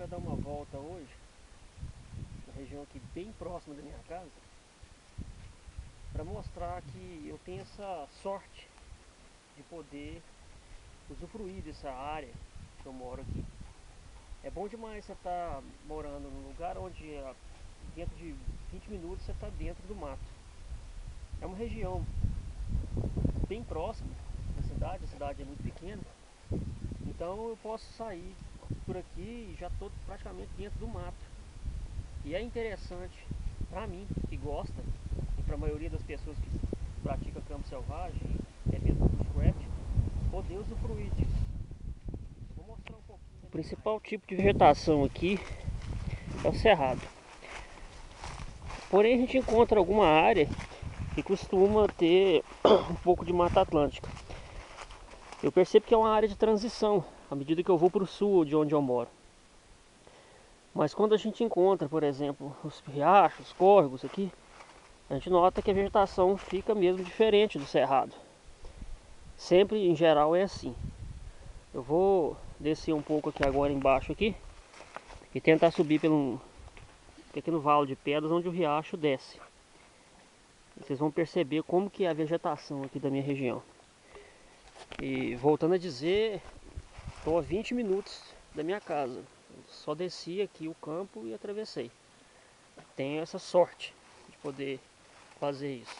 dar uma volta hoje na região aqui bem próxima da minha casa para mostrar que eu tenho essa sorte de poder usufruir dessa área que eu moro aqui. É bom demais você estar morando num lugar onde dentro de 20 minutos você está dentro do mato. É uma região bem próxima da cidade, a cidade é muito pequena, então eu posso sair por aqui e já estou praticamente dentro do mato. E é interessante para mim que gosta, e para a maioria das pessoas que praticam campo selvagem, é mesmo bushcraft, poder usufruir disso. Vou mostrar um pouquinho. O principal tipo de vegetação aqui é o cerrado. Porém a gente encontra alguma área que costuma ter um pouco de mata atlântica. Eu percebo que é uma área de transição à medida que eu vou para o sul de onde eu moro. Mas quando a gente encontra, por exemplo, os riachos, os córregos aqui, a gente nota que a vegetação fica mesmo diferente do cerrado. Sempre, em geral, é assim. Eu vou descer um pouco aqui agora embaixo aqui e tentar subir pelo um pequeno vale de pedras onde o riacho desce. Vocês vão perceber como que é a vegetação aqui da minha região. E voltando a dizer, estou a 20 minutos da minha casa. Eu só desci aqui o campo e atravessei. Tenho essa sorte de poder fazer isso.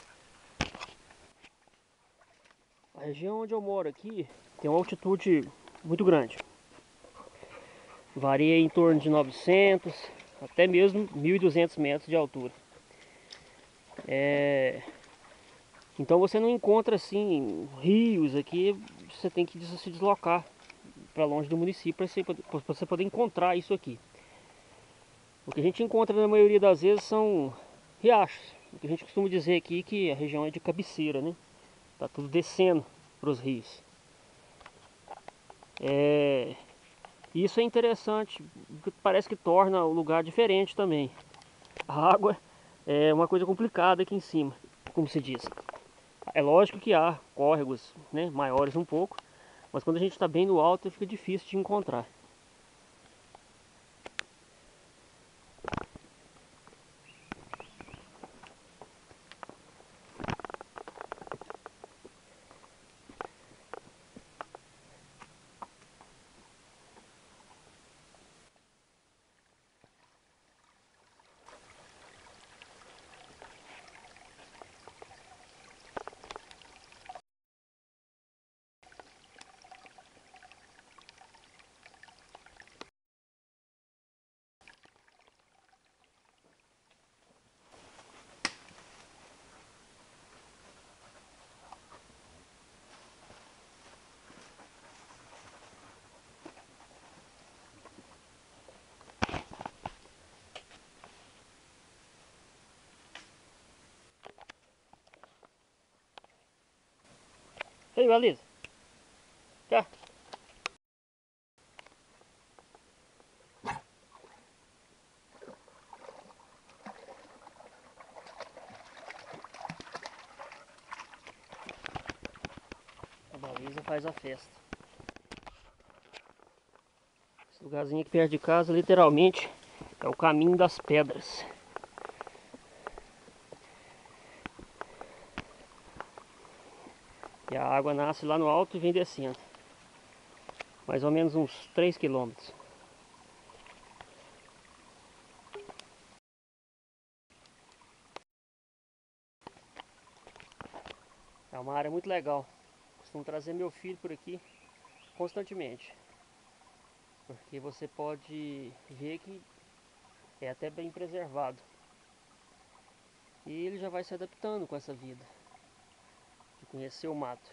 A região onde eu moro aqui tem uma altitude muito grande. Varia em torno de 900 até mesmo 1.200 metros de altura. Então você não encontra assim rios aqui, você tem que se deslocar para longe do município para você poder encontrar isso aqui. O que a gente encontra na maioria das vezes são riachos. O que a gente costuma dizer aqui que a região é de cabeceira, né? Tá tudo descendo para os rios. Isso é interessante, porque parece que torna o lugar diferente também. A água é uma coisa complicada aqui em cima, como se diz. É lógico que há córregos, né, maiores um pouco, mas quando a gente está bem no alto fica difícil de encontrar. Ei, Valisa, cá. A baliza faz a festa. Esse lugarzinho aqui perto de casa, literalmente, é o caminho das pedras. E a água nasce lá no alto e vem descendo. Mais ou menos uns 3 quilômetros. É uma área muito legal. Costumo trazer meu filho por aqui constantemente. Porque você pode ver que é até bem preservado. E ele já vai se adaptando com essa vida de conhecer o mato.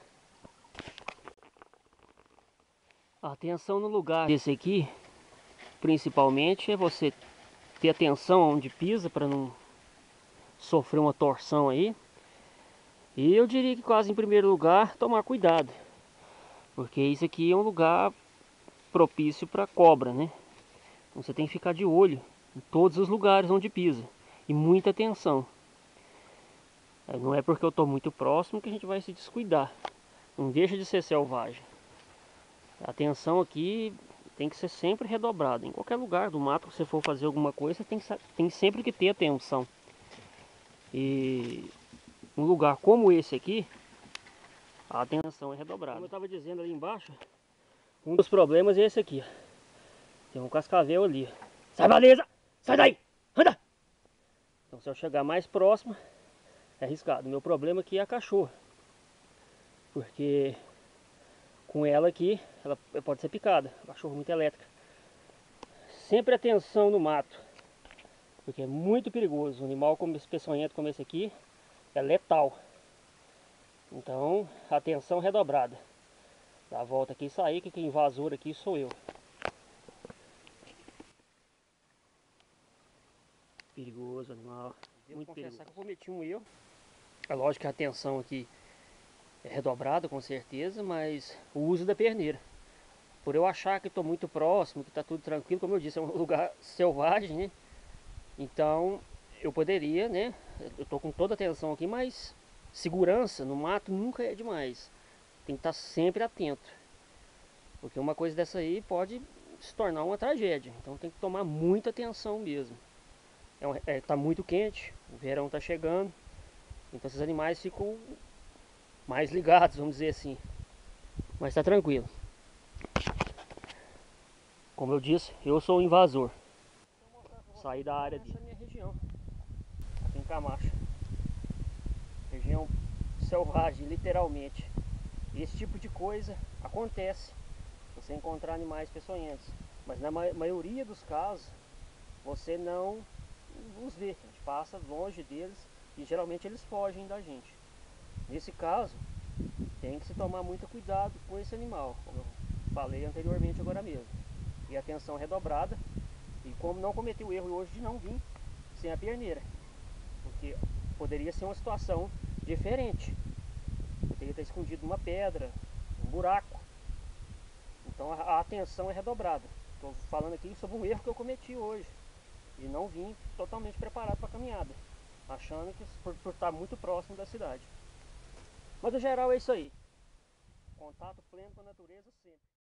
A atenção no lugar desse aqui, principalmente, é você ter atenção onde pisa para não sofrer uma torção aí. E eu diria que quase em primeiro lugar, tomar cuidado. Porque isso aqui é um lugar propício para cobra, né? Então você tem que ficar de olho em todos os lugares onde pisa. E muita atenção. Não é porque eu estou muito próximo que a gente vai se descuidar. Não deixa de ser selvagem. A atenção aqui tem que ser sempre redobrada. Em qualquer lugar do mato que você for fazer alguma coisa, tem sempre que ter atenção. E um lugar como esse aqui, a atenção é redobrada. Como eu estava dizendo ali embaixo, um dos problemas é esse aqui. Tem um cascavel ali. Sai, beleza! Sai daí! Anda! Então se eu chegar mais próximo, é arriscado. Meu problema aqui é a cachorra. Porque com ela aqui, ela pode ser picada. Cachorro muito elétrica. Sempre atenção no mato. Porque é muito perigoso. Um animal como esse peçonhento como esse aqui é letal. Então, atenção redobrada. Dá a volta aqui e sair, que invasor aqui sou eu. Perigoso animal. Muito perigoso. Que eu cometi um erro. É lógico que a atenção aqui é redobrada com certeza, mas o uso da perneira. Por eu achar que estou muito próximo, que está tudo tranquilo, como eu disse, é um lugar selvagem, né? Então eu poderia, né? Eu estou com toda a atenção aqui, mas segurança no mato nunca é demais. Tem que estar sempre atento. Porque uma coisa dessa aí pode se tornar uma tragédia. Então tem que tomar muita atenção mesmo. Tá muito quente, o verão está chegando. Então esses animais ficam mais ligados, vamos dizer assim. Mas está tranquilo. Como eu disse, eu sou um invasor. Saí da área dessa minha região, aqui em Camacho. Região selvagem, literalmente. Esse tipo de coisa acontece. Você encontrar animais peçonhentos. Mas na maioria dos casos, você não os vê. A gente passa longe deles e geralmente eles fogem da gente. Nesse caso, tem que se tomar muito cuidado com esse animal, como eu falei anteriormente agora mesmo. E atenção redobrada. E como não cometi o erro hoje de não vir sem a perneira. Porque poderia ser uma situação diferente. Eu teria que ter escondido uma pedra, um buraco. Então a atenção é redobrada. Estou falando aqui sobre um erro que eu cometi hoje. De não vir totalmente preparado para a caminhada. Achando que por estar muito próximo da cidade. Mas no geral é isso aí. Contato pleno com a natureza sempre.